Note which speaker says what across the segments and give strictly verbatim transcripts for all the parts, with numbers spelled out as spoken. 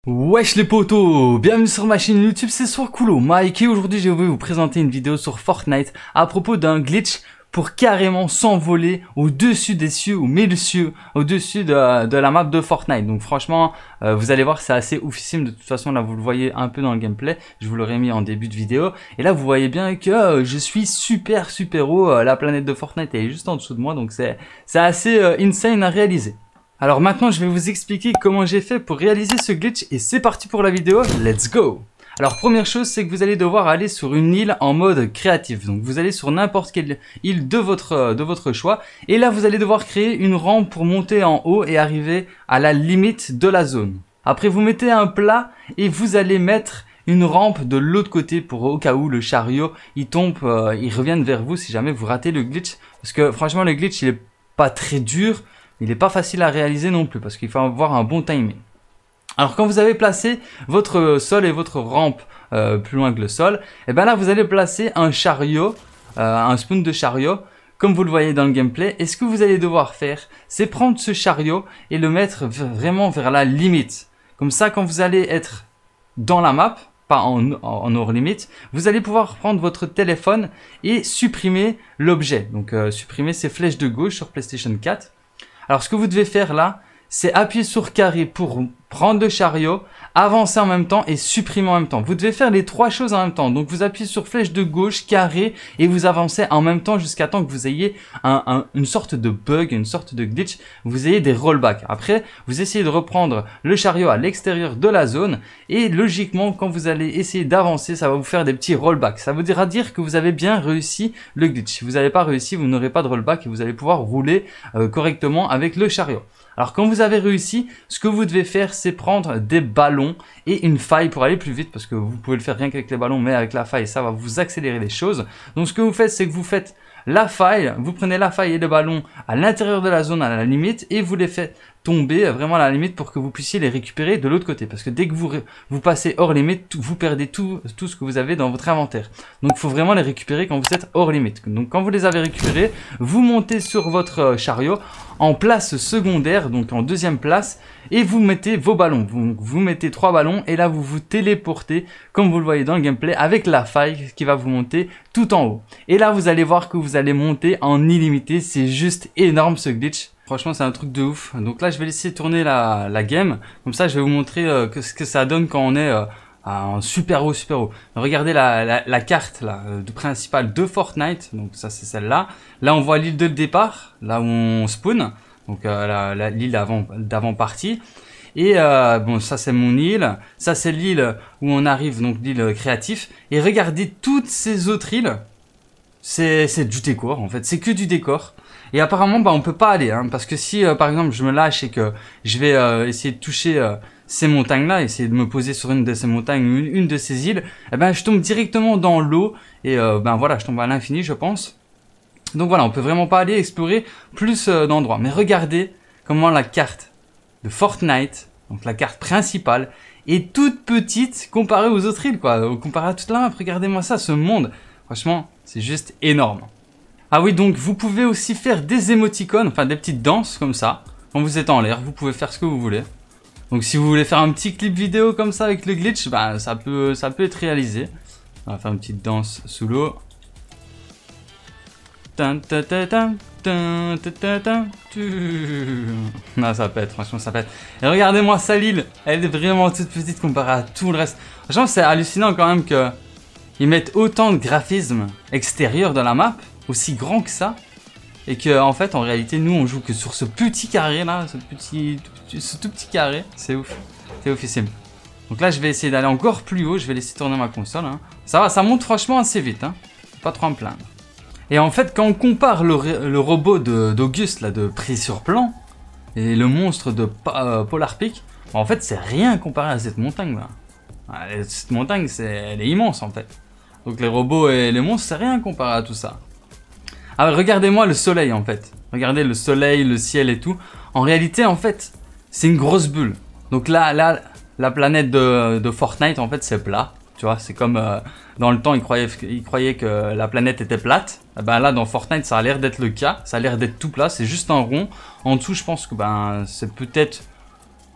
Speaker 1: Wesh les potos, bienvenue sur ma chaîne YouTube, c'est Soircoolo Mike et aujourd'hui je vais vous présenter une vidéo sur Fortnite à propos d'un glitch pour carrément s'envoler au-dessus des cieux, au milieu des cieux, au-dessus de, de la map de Fortnite. Donc franchement, euh, vous allez voir, c'est assez oufissime. De toute façon, là vous le voyez un peu dans le gameplay, je vous l'aurais mis en début de vidéo. Et là vous voyez bien que euh, je suis super super haut, euh, la planète de Fortnite elle est juste en dessous de moi, donc c'est assez euh, insane à réaliser. Alors maintenant je vais vous expliquer comment j'ai fait pour réaliser ce glitch et c'est parti pour la vidéo, let's go! Alors première chose c'est que vous allez devoir aller sur une île en mode créatif, donc vous allez sur n'importe quelle île de votre, de votre choix et là vous allez devoir créer une rampe pour monter en haut et arriver à la limite de la zone. Après vous mettez un plat et vous allez mettre une rampe de l'autre côté pour au cas où le chariot il tombe, euh, il revienne vers vous si jamais vous ratez le glitch, parce que franchement le glitch il est pas très dur. Il n'est pas facile à réaliser non plus parce qu'il faut avoir un bon timing. Alors quand vous avez placé votre sol et votre rampe euh, plus loin que le sol, et bien là vous allez placer un chariot, euh, un spawn de chariot, comme vous le voyez dans le gameplay. Et ce que vous allez devoir faire, c'est prendre ce chariot et le mettre vraiment vers la limite. Comme ça, quand vous allez être dans la map, pas en, en, en hors limite, vous allez pouvoir prendre votre téléphone et supprimer l'objet. Donc euh, supprimer ces flèches de gauche sur PlayStation quatre. Alors ce que vous devez faire là, c'est appuyer sur carré pour prendre le chariot, avancer en même temps et supprimer en même temps. Vous devez faire les trois choses en même temps. Donc vous appuyez sur flèche de gauche, carré et vous avancez en même temps jusqu'à temps que vous ayez un, un, une sorte de bug, une sorte de glitch. Vous ayez des rollbacks. Après, vous essayez de reprendre le chariot à l'extérieur de la zone et logiquement, quand vous allez essayer d'avancer, ça va vous faire des petits rollbacks. Ça voudra dire que vous avez bien réussi le glitch. Si vous n'avez pas réussi, vous n'aurez pas de rollback et vous allez pouvoir rouler euh, correctement avec le chariot. Alors quand vous avez réussi, ce que vous devez faire, c'est prendre des ballons et une faille pour aller plus vite, parce que vous pouvez le faire rien qu'avec les ballons, mais avec la faille, ça va vous accélérer les choses. Donc ce que vous faites, c'est que vous faites la faille, vous prenez la faille et le ballon à l'intérieur de la zone à la limite et vous les faites tomber vraiment à la limite pour que vous puissiez les récupérer de l'autre côté. Parce que dès que vous, vous passez hors limite, vous perdez tout, tout ce que vous avez dans votre inventaire. Donc il faut vraiment les récupérer quand vous êtes hors limite. Donc quand vous les avez récupérés, vous montez sur votre chariot en place secondaire, donc en deuxième place, et vous mettez vos ballons. Vous, vous mettez trois ballons et là vous vous téléportez, comme vous le voyez dans le gameplay, avec la faille qui va vous monter tout en haut. Et là vous allez voir que vous allez monter en illimité, c'est juste énorme ce glitch. Franchement c'est un truc de ouf. Donc là je vais laisser tourner la, la game, comme ça je vais vous montrer euh, que, ce que ça donne quand on est euh, à un super haut, super haut. Regardez la, la, la carte là, euh, de principale de Fortnite, donc ça c'est celle-là. Là on voit l'île de départ, là où on spawn, donc euh, l'île d'avant partie. Et euh, bon ça c'est mon île, ça c'est l'île où on arrive, donc l'île créatif. Et regardez toutes ces autres îles, c'est du décor en fait, c'est que du décor. Et apparemment bah on peut pas aller, hein, parce que si euh, par exemple je me lâche et que je vais euh, essayer de toucher euh, ces montagnes là, essayer de me poser sur une de ces montagnes, une, une de ces îles, eh ben je tombe directement dans l'eau et euh, ben voilà je tombe à l'infini je pense. Donc voilà, on peut vraiment pas aller explorer plus euh, d'endroits. Mais regardez comment la carte de Fortnite, donc la carte principale, est toute petite comparée aux autres îles, quoi. Comparée à toute la map, regardez-moi ça, ce monde. Franchement, c'est juste énorme. Ah oui, donc vous pouvez aussi faire des émoticônes, enfin des petites danses comme ça. Quand vous êtes en l'air, vous pouvez faire ce que vous voulez. Donc si vous voulez faire un petit clip vidéo comme ça avec le glitch, bah, ça peut, ça peut être réalisé. On va faire une petite danse sous l'eau. Non, ça pète, franchement ça pète. Et regardez-moi ça l'île, elle est vraiment toute petite comparée à tout le reste. Franchement c'est hallucinant quand même que ils mettent autant de graphismes extérieurs dans la map, aussi grand que ça, et que en fait en réalité nous on joue que sur ce petit carré là, ce petit, ce tout petit carré, c'est ouf, c'est oufissime. Donc là je vais essayer d'aller encore plus haut, je vais laisser tourner ma console. Hein. Ça va, ça monte franchement assez vite, hein. Pas trop en plaindre. Et en fait, quand on compare le, le robot d'Auguste, là, de Prise sur Plan, et le monstre de euh, Polar Peak, en fait, c'est rien comparé à cette montagne, là. Cette montagne, c'est, elle est immense, en fait. Donc les robots et les monstres, c'est rien comparé à tout ça. Alors, regardez-moi le soleil, en fait. Regardez le soleil, le ciel et tout. En réalité, en fait, c'est une grosse bulle. Donc là, là la planète de, de Fortnite, en fait, c'est plat. Tu vois, c'est comme euh, dans le temps, ils croyaient, ils croyaient que la planète était plate. Et ben là, dans Fortnite, ça a l'air d'être le cas. Ça a l'air d'être tout plat. C'est juste un rond. En dessous, je pense que ben c'est peut-être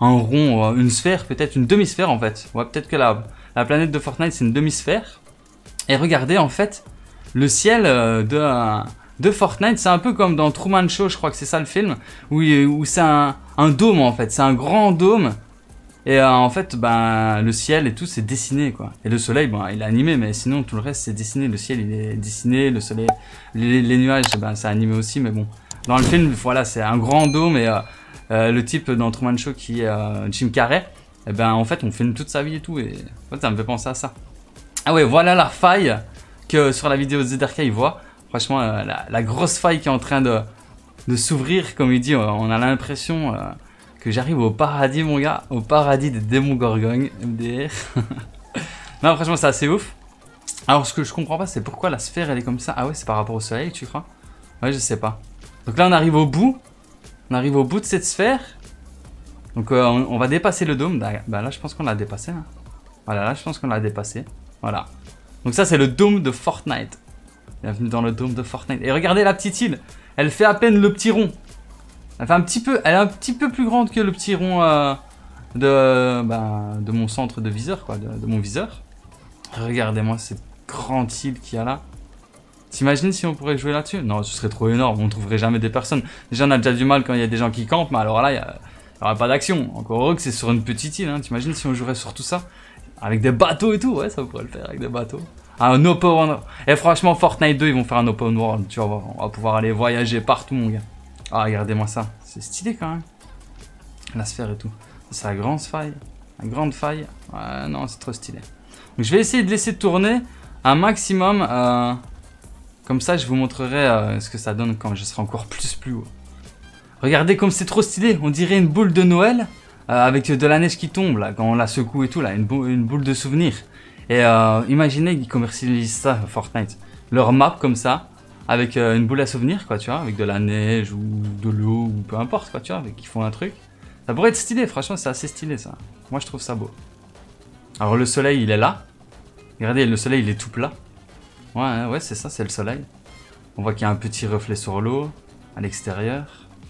Speaker 1: un rond, euh, une sphère, peut-être une demi-sphère en fait. Ouais, peut-être que la, la planète de Fortnite c'est une demi-sphère. Et regardez en fait, le ciel euh, de, euh, de Fortnite, c'est un peu comme dans Truman Show, je crois que c'est ça le film, où, où c'est un, un dôme en fait, c'est un grand dôme. Et euh, en fait, ben, le ciel et tout, c'est dessiné, quoi. Et le soleil, ben, il est animé, mais sinon, tout le reste, c'est dessiné. Le ciel, il est dessiné, le soleil, les, les nuages, ben, c'est animé aussi, mais bon. Dans le film, voilà, c'est un grand dôme, et euh, euh, le type dans Truman Show qui est euh, Jim Carrey, et ben, en fait, on filme toute sa vie et tout, et en fait, ça me fait penser à ça. Ah ouais, voilà la faille que sur la vidéo Zederka, il voit. Franchement, euh, la, la grosse faille qui est en train de, de s'ouvrir, comme il dit, on a l'impression... Euh, que j'arrive au paradis, mon gars, au paradis des démons gorgognes, M D R. Non, franchement, c'est assez ouf. Alors, ce que je comprends pas, c'est pourquoi la sphère, elle est comme ça. Ah ouais, c'est par rapport au soleil, tu crois? Ouais, je sais pas. Donc là, on arrive au bout. On arrive au bout de cette sphère. Donc, euh, on, on va dépasser le dôme. Bah là, je pense qu'on l'a dépassé. Hein. Voilà, là, je pense qu'on l'a dépassé. Voilà. Donc ça, c'est le dôme de Fortnite. Bienvenue dans le dôme de Fortnite. Et regardez la petite île. Elle fait à peine le petit rond. Elle, fait un petit peu, elle est un petit peu plus grande que le petit rond euh, de, bah, de mon centre de viseur, quoi, de, de mon viseur. Regardez-moi cette grande île qu'il y a là. T'imagines si on pourrait jouer là-dessus? Non, ce serait trop énorme, on ne trouverait jamais des personnes. Déjà, on a déjà du mal quand il y a des gens qui campent, mais alors là, il n'y aura pas d'action. Encore heureux que c'est sur une petite île, hein. T'imagines si on jouerait sur tout ça? Avec des bateaux et tout, ouais, ça pourrait le faire avec des bateaux. Un open world. Et franchement, Fortnite deux, ils vont faire un open world, tu vas voir. On va pouvoir aller voyager partout, mon gars. Ah, regardez-moi ça. C'est stylé quand même. La sphère et tout. C'est la grande faille. La grande faille. Ouais, non, c'est trop stylé. Donc, je vais essayer de laisser tourner un maximum. Euh, comme ça, je vous montrerai euh, ce que ça donne quand je serai encore plus plus haut. Regardez comme c'est trop stylé. On dirait une boule de Noël euh, avec de la neige qui tombe là, quand on la secoue et tout. Là, une, bou une boule de souvenir. Et euh, imaginez qu'ils commercialisent ça, Fortnite. Leur map comme ça. Avec euh, une boule à souvenir, quoi, tu vois, avec de la neige ou de l'eau ou peu importe, quoi, tu vois, avec qui font un truc. Ça pourrait être stylé, franchement, c'est assez stylé, ça. Moi, je trouve ça beau. Alors, le soleil, il est là. Regardez, le soleil, il est tout plat. Ouais, ouais, c'est ça, c'est le soleil. On voit qu'il y a un petit reflet sur l'eau, à l'extérieur.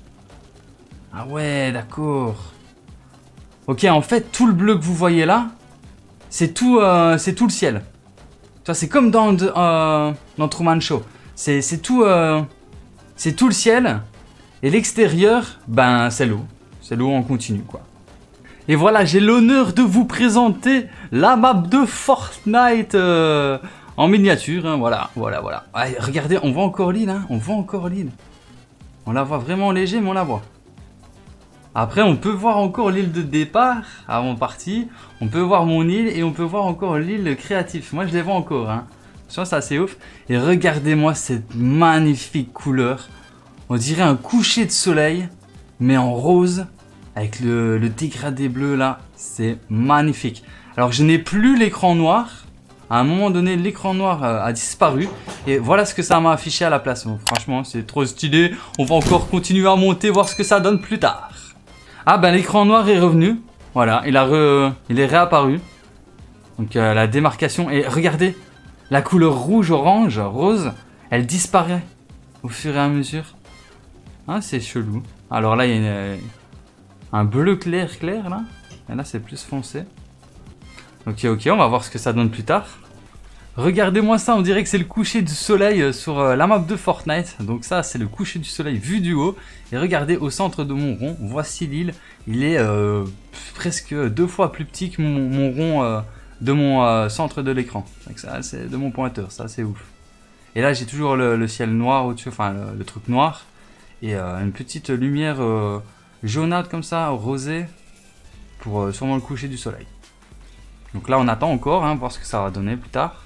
Speaker 1: Ah ouais, d'accord. Ok, en fait, tout le bleu que vous voyez là, c'est tout, euh, c'est tout le ciel. Tu vois, c'est comme dans, euh, dans Truman Show. C'est tout, euh, c'est tout le ciel. Et l'extérieur, ben, c'est l'eau. C'est l'eau en continu, quoi. Et voilà, j'ai l'honneur de vous présenter la map de Fortnite euh, en miniature. Hein, voilà, voilà, voilà. Allez, regardez, on voit encore l'île. Hein, on voit encore l'île. On la voit vraiment léger, mais on la voit. Après, on peut voir encore l'île de départ, avant partie. On peut voir mon île et on peut voir encore l'île créative. Moi, je les vois encore, hein. Je pense que c'est assez ouf. Et regardez-moi cette magnifique couleur. On dirait un coucher de soleil, mais en rose, avec le, le dégradé bleu là. C'est magnifique. Alors, je n'ai plus l'écran noir. À un moment donné, l'écran noir euh, a disparu. Et voilà ce que ça m'a affiché à la place. Bon, franchement, c'est trop stylé. On va encore continuer à monter, voir ce que ça donne plus tard. Ah ben, l'écran noir est revenu. Voilà, il, a re... il est réapparu. Donc, euh, la démarcation. Et regardez. La couleur rouge, orange, rose, elle disparaît au fur et à mesure. Ah, c'est chelou. Alors là, il y a une, un bleu clair, clair, là. Et là, c'est plus foncé. Ok, ok, on va voir ce que ça donne plus tard. Regardez-moi ça, on dirait que c'est le coucher du soleil sur la map de Fortnite. Donc ça, c'est le coucher du soleil vu du haut. Et regardez, au centre de mon rond, voici l'île. Il est euh, presque deux fois plus petit que mon, mon rond... Euh, de mon euh, centre de l'écran. C'est de mon pointeur, ça c'est ouf. Et là j'ai toujours le, le ciel noir au-dessus, enfin le, le truc noir. Et euh, une petite lumière euh, jaunâtre comme ça, rosée, pour euh, sûrement le coucher du soleil. Donc là on attend encore, hein, voir ce que ça va donner plus tard.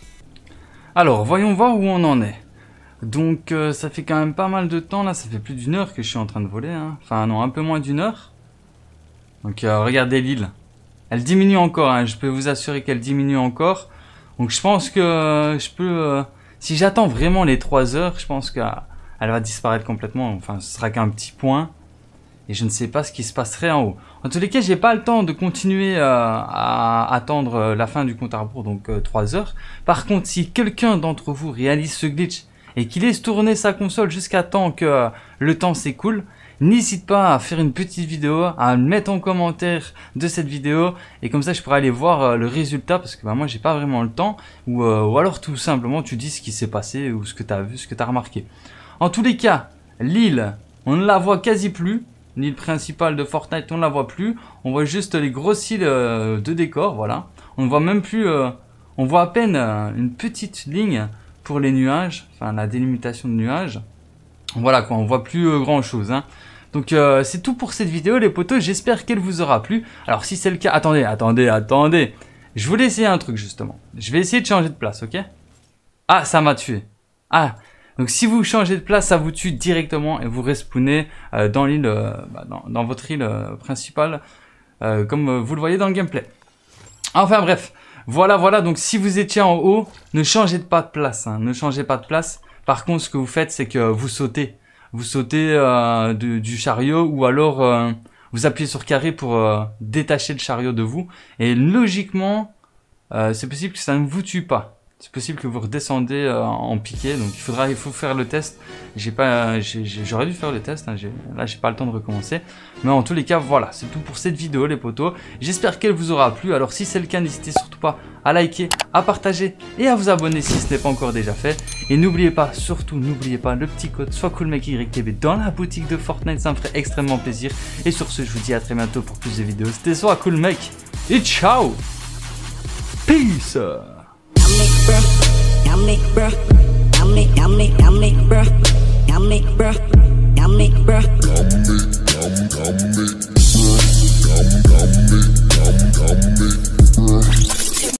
Speaker 1: Alors voyons voir où on en est. Donc euh, ça fait quand même pas mal de temps, là ça fait plus d'une heure que je suis en train de voler. Hein. Enfin non, un peu moins d'une heure. Donc euh, regardez l'île. Elle diminue encore, hein. Je peux vous assurer qu'elle diminue encore. Donc je pense que euh, je peux... Euh, si j'attends vraiment les trois heures, je pense qu'elle va disparaître complètement. Enfin, ce sera qu'un petit point. Et je ne sais pas ce qui se passerait en haut. En tous les cas, j'ai pas le temps de continuer euh, à attendre la fin du compte à rebours, donc euh, trois heures. Par contre, si quelqu'un d'entre vous réalise ce glitch et qu'il laisse tourner sa console jusqu'à temps que euh, le temps s'écoule, n'hésite pas à faire une petite vidéo, à me mettre en commentaire de cette vidéo et comme ça je pourrais aller voir euh, le résultat parce que bah, moi j'ai pas vraiment le temps ou, euh, ou alors tout simplement tu dis ce qui s'est passé ou ce que tu as vu, ce que tu as remarqué. En tous les cas, l'île, on ne la voit quasi plus. L'île principale de Fortnite, on ne la voit plus. On voit juste les grosses îles euh, de décor, voilà. On ne voit même plus, euh, on voit à peine euh, une petite ligne pour les nuages, enfin la délimitation de nuages. Voilà quoi, on voit plus euh, grand chose. Hein. Donc euh, c'est tout pour cette vidéo les potos, j'espère qu'elle vous aura plu. Alors si c'est le cas, attendez, attendez, attendez. Je voulais essayer un truc justement. Je vais essayer de changer de place, ok? Ah, ça m'a tué. Ah, donc si vous changez de place, ça vous tue directement et vous respawnez euh, dans l'île, euh, bah, dans, dans votre île euh, principale, euh, comme euh, vous le voyez dans le gameplay. Enfin bref, voilà, voilà. Donc si vous étiez en haut, ne changez pas de place, hein, ne changez pas de place. Par contre, ce que vous faites, c'est que vous sautez. Vous sautez euh, de, du chariot ou alors euh, vous appuyez sur carré pour euh, détacher le chariot de vous. Et logiquement, euh, c'est possible que ça ne vous tue pas. C'est possible que vous redescendez euh, en piqué. Donc il faudra, il faut faire le test. J'ai pas, j'aurais dû faire le test. Hein, là, j'ai pas le temps de recommencer. Mais en tous les cas, voilà, c'est tout pour cette vidéo, les potos. J'espère qu'elle vous aura plu. Alors si c'est le cas, n'hésitez surtout pas à liker, à partager et à vous abonner si ce n'est pas encore déjà fait. Et n'oubliez pas, surtout n'oubliez pas le petit code SoisCoolMecYTV dans la boutique de Fortnite, ça me ferait extrêmement plaisir. Et sur ce, je vous dis à très bientôt pour plus de vidéos. C'était SoisCoolMec et ciao. Peace.
Speaker 2: Bruh,